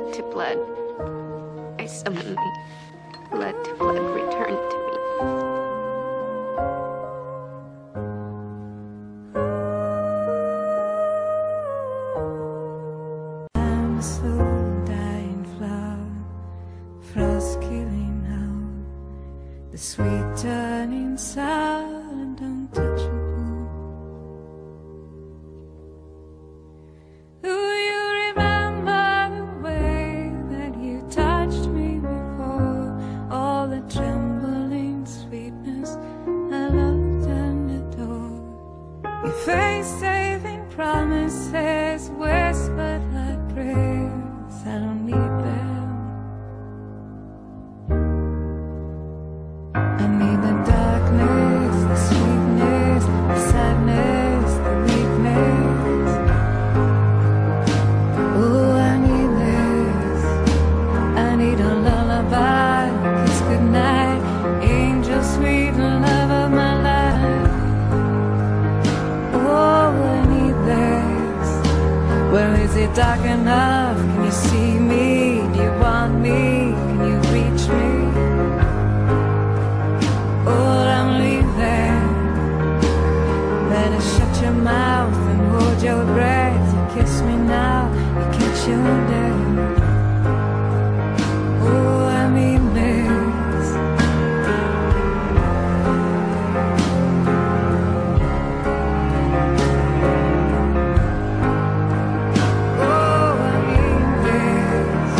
blood to blood. I summon thee. Blood to blood, return to me. I'm a slow dying flower, frost killing out, the sweet turning sour and untouchable. Do you remember the way that you touched me before? All the trembling sweetness I loved and adored. Your face saving promises whispered like prayers. I don't need them. I need the darkness, the sweetness, the sadness, the weakness. Oh, I need this. I need a lullaby, a kiss goodnight, angel sweet love of my life. Oh, I need this. Well, is it dark enough? Can you see me? Do you want me? Can you reach me? Oh, I'm leaving. Better shut your mouth and hold your breath. You kiss me now, you catch your death. Oh, I mean this. Oh, I mean this.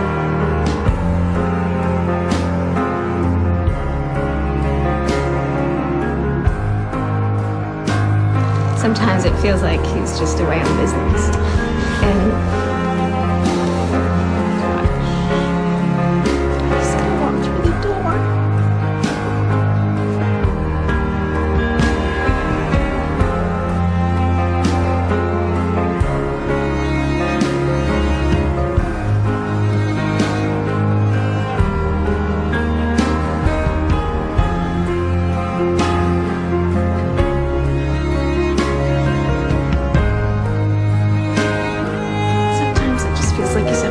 Sometimes it feels like he's just away on business. And I just gotta walk through the door. Sometimes it just feels like he's